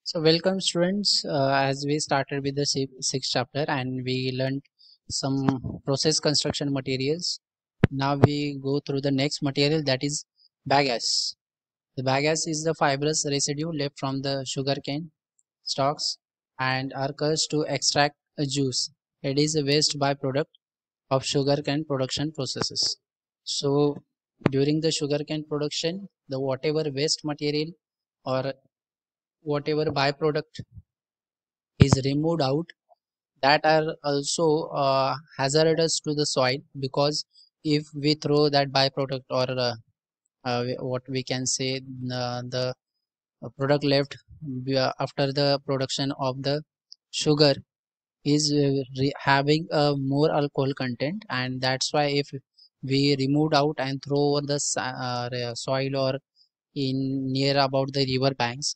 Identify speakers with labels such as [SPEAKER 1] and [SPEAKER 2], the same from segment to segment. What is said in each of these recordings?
[SPEAKER 1] So welcome students, as we started with the sixth chapter and we learned some process construction materials. Now we go through the next material, that is bagasse. The bagasse is the fibrous residue left from the sugarcane stalks and are crushed to extract a juice. It is a waste byproduct of sugarcane production processes. So during the sugarcane production, the whatever waste material or whatever byproduct is removed out, that are also hazardous to the soil, because if we throw that byproduct or what we can say, the product left after the production of the sugar is having a more alcohol content, and that's why if we removed out and throw over the soil or in near about the river banks,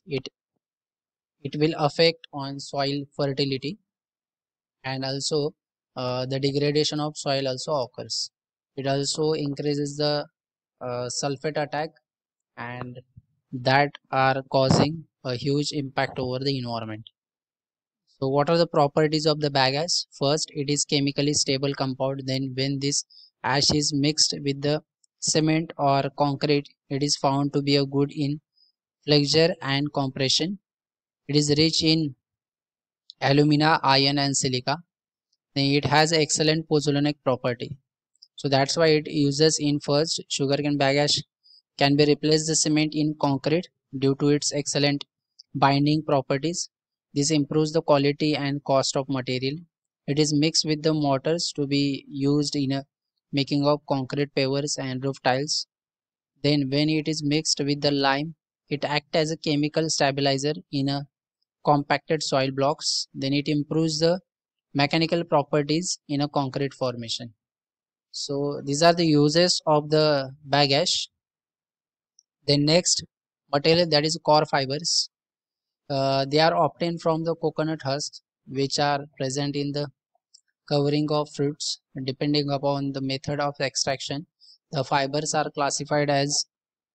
[SPEAKER 1] it will affect on soil fertility, and also the degradation of soil also occurs. It also increases the sulfate attack, and that are causing a huge impact over the environment. So what are the properties of the bagasse? First, it is chemically stable compound. Then when this ash is mixed with the cement or concrete, it is found to be a good in flexure and compression. It is rich in alumina, iron and silica. Then it has excellent pozzolanic property. So that's why it uses in first sugarcane bagasse can be replaced the cement in concrete due to its excellent binding properties. This improves the quality and cost of material. It is mixed with the mortars to be used in a making of concrete pavers and roof tiles. Then when it is mixed with the lime, it acts as a chemical stabilizer in a compacted soil blocks. Then it improves the mechanical properties in a concrete formation. So these are the uses of the bagasse. Then next material, that is core fibers. They are obtained from the coconut husks, which are present in the covering of fruits. Depending upon the method of extraction, the fibers are classified as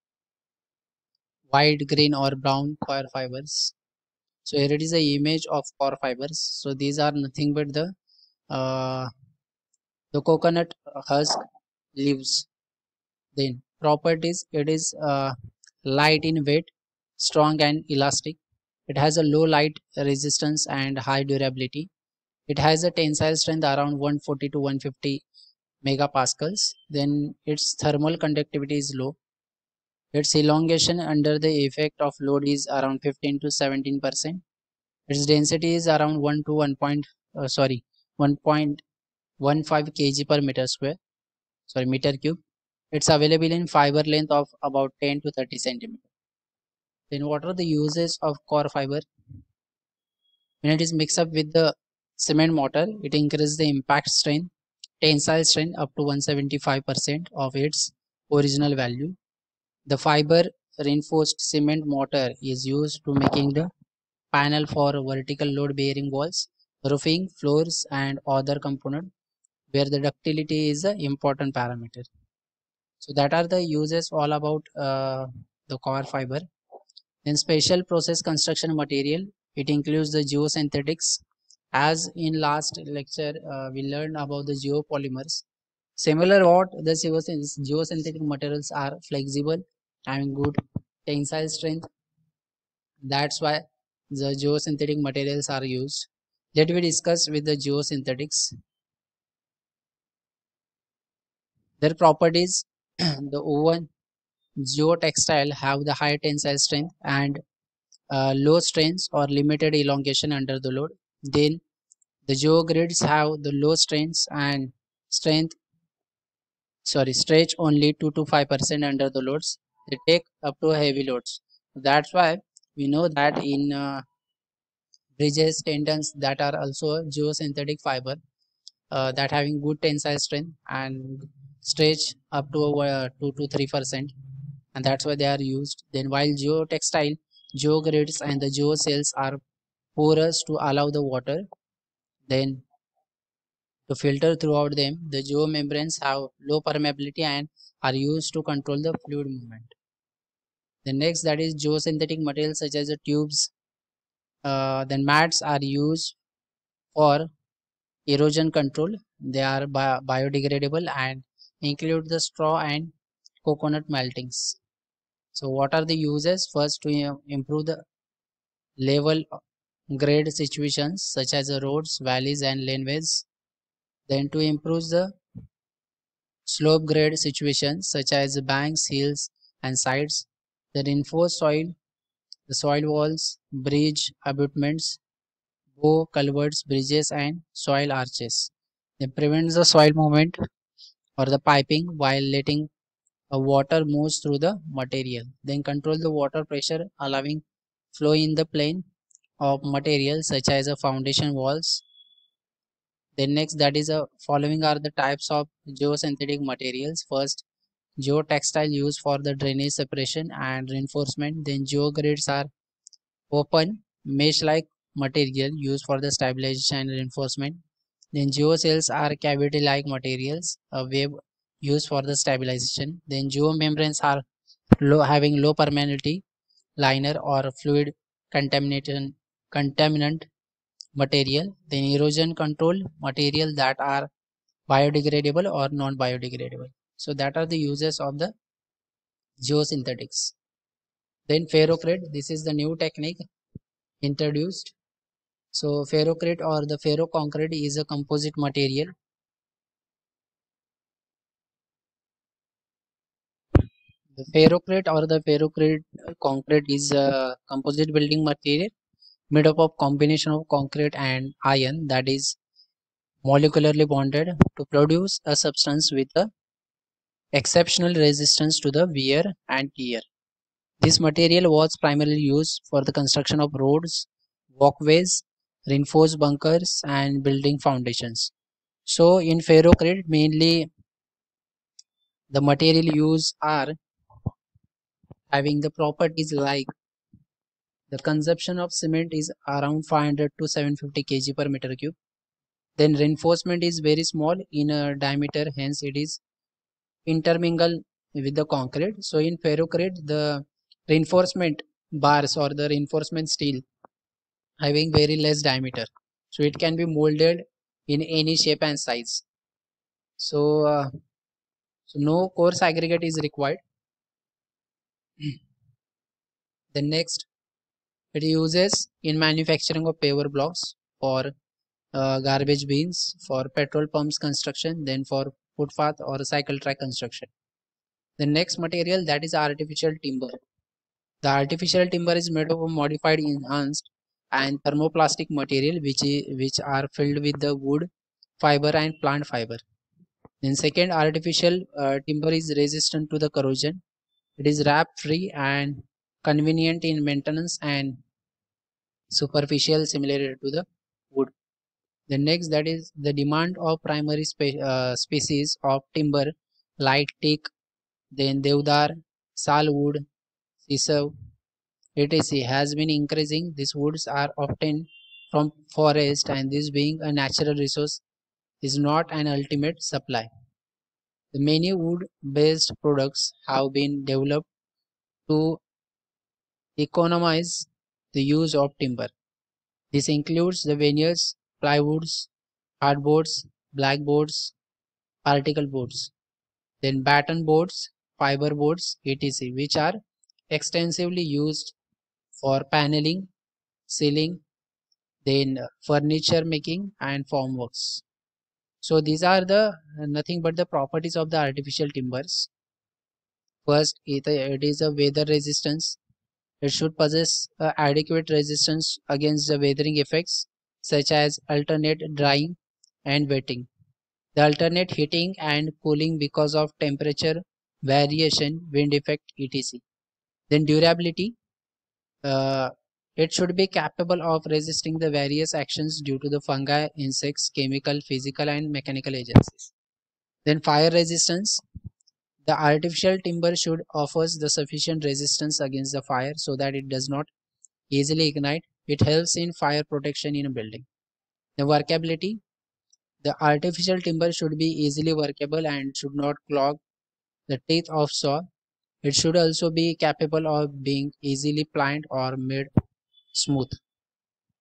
[SPEAKER 1] white, green or brown core fibers. So here it is a image of core fibers. So these are nothing but uh, the coconut husk leaves. Then properties, it is light in weight, strong and elastic. It has a low light resistance and high durability. It has a tensile strength around 140 to 150 megapascals. Then its thermal conductivity is low. Its elongation under the effect of load is around 15 to 17%. Its density is around 1 to 1.15 kg per meter square, meter cube. It's available in fiber length of about 10 to 30 centimeters. Then what are the uses of core fiber? When it is mixed up with the cement mortar, it increases the impact strength, tensile strength up to 175% of its original value. The fiber reinforced cement mortar is used to making the panel for vertical load bearing walls, roofing, floors and other component where the ductility is an important parameter. So that are the uses all about the core fiber. In special process construction material, it includes the geosynthetics. As in last lecture, we learned about the geopolymers. Similar what the geosynthetic materials are flexible, having good tensile strength. That's why the geosynthetic materials are used. Let me discuss with the geosynthetics. Their properties, the woven geotextile have the high tensile strength and low strains or limited elongation under the load. Then the geogrids have the low strains and strength, stretch only 2 to 5% under the loads. They take up to heavy loads. That's why we know that in bridges, tendons, that are also geosynthetic fiber, that having good tensile strength and stretch up to 2 to 3%, and that's why they are used. Then while geotextile, geogrids and the geocells are porous to allow the water then to filter throughout them. The geomembranes have low permeability and are used to control the fluid movement. The next, that is geosynthetic materials such as the tubes, Then mats are used for erosion control. They are biodegradable and include the straw and coconut meltings. So what are the uses? First, to improve the level grade situations such as the roads, valleys and laneways. Then to improve the slope grade situations such as the banks, hills and sides. Then reinforce soil, the soil walls, bridge abutments, bow culverts, bridges and soil arches. Then prevents the soil movement or the piping while letting water moves through the material. Then control the water pressure, allowing flow in the plane of material such as a foundation walls. Then next, that is a following are the types of geosynthetic materials. First, geotextile used for the drainage separation and reinforcement. Then geogrids are open mesh-like material used for the stabilization and reinforcement. Then geocells are cavity-like materials, a web used for the stabilization. Then geomembranes are having low permeability liner or fluid contamination contaminant material. Then erosion control material that are biodegradable or non-biodegradable. So that are the uses of the geosynthetics. Then ferrocrete, this is the new technique introduced. So ferrocrete or the ferroconcrete is a composite material. The ferrocrete or the ferrocrete concrete is a composite building material made up of combination of concrete and iron that is molecularly bonded to produce a substance with a exceptional resistance to the wear and tear. This material was primarily used for the construction of roads, walkways, reinforced bunkers, and building foundations. So, in ferrocrete, mainly the material used are having the properties like the consumption of cement is around 500 to 750 kg per meter cube. Then reinforcement is very small in a diameter, hence it is intermingle with the concrete. So in ferrocrete, the reinforcement bars or the reinforcement steel having very less diameter, so it can be molded in any shape and size. So, so no coarse aggregate is required. The next, it uses in manufacturing of paver blocks for garbage bins, for petrol pumps construction, then for footpath or cycle track construction. The next material, that is artificial timber. The artificial timber is made of a modified, enhanced, and thermoplastic material which are filled with the wood, fiber, and plant fiber. Then second, artificial timber is resistant to the corrosion. It is wrap free and convenient in maintenance and superficial similar to the wood. The next, that is the demand of primary species of timber like teak, then deodar, salwood, sisal, etc. has been increasing. These woods are obtained from forest and this being a natural resource is not an ultimate supply. The many wood based products have been developed to economize the use of timber. This includes the veneers, plywoods, hardboards, blackboards, particle boards, then batten boards, fiber boards, etc., which are extensively used for paneling, ceiling, then furniture making and formworks. So these are the nothing but the properties of the artificial timbers. First, it is a weather resistance. It should possess adequate resistance against the weathering effects such as alternate drying and wetting. The alternate heating and cooling because of temperature variation, wind effect, etc. Then durability. Uh, it should be capable of resisting the various actions due to the fungi, insects, chemical, physical, and mechanical agencies. Then fire resistance. The artificial timber should offer the sufficient resistance against the fire so that it does not easily ignite. It helps in fire protection in a building. The workability. The artificial timber should be easily workable and should not clog the teeth of saw. It should also be capable of being easily planed or made smooth.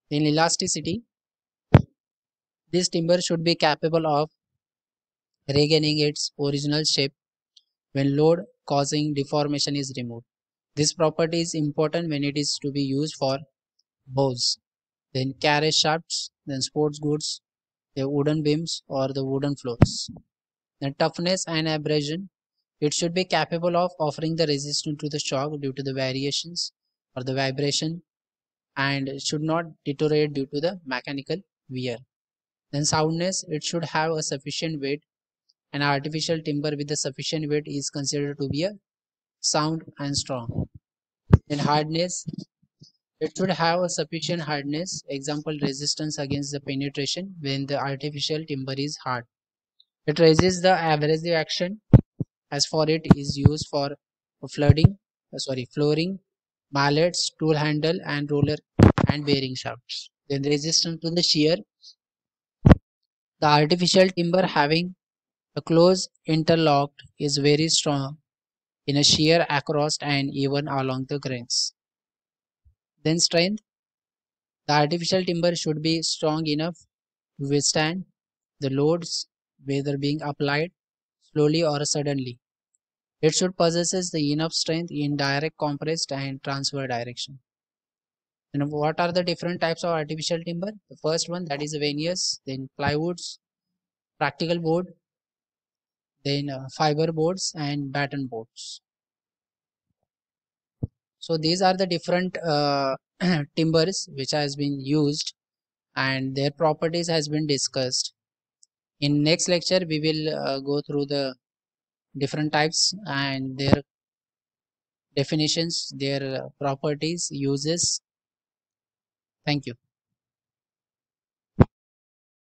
[SPEAKER 1] In elasticity, this timber should be capable of regaining its original shape when load causing deformation is removed. This property is important when it is to be used for bows, then carriage shafts, then sports goods, the wooden beams or the wooden floors. The toughness and abrasion, it should be capable of offering the resistance to the shock due to the variations or the vibration, and it should not deteriorate due to the mechanical wear. Then soundness, it should have a sufficient weight. An artificial timber with a sufficient weight is considered to be a sound and strong. Then hardness, it should have a sufficient hardness, example resistance against the penetration when the artificial timber is hard. It resists the abrasive action. As for it is used for flooring, mallets, tool handle and roller and bearing shafts. Then resistant to the shear, the artificial timber having a close interlocked is very strong in a shear across and even along the grains. Then strength, the artificial timber should be strong enough to withstand the loads whether being applied slowly or suddenly. It should possess the enough strength in direct, compressed and transfer direction. And what are the different types of artificial timber? The first one, that is veneers, then plywoods, practical board, then fiber boards and batten boards. So these are the different timbers which has been used and their properties has been discussed. In next lecture we will go through the different types and their definitions, their properties, uses. Thank you.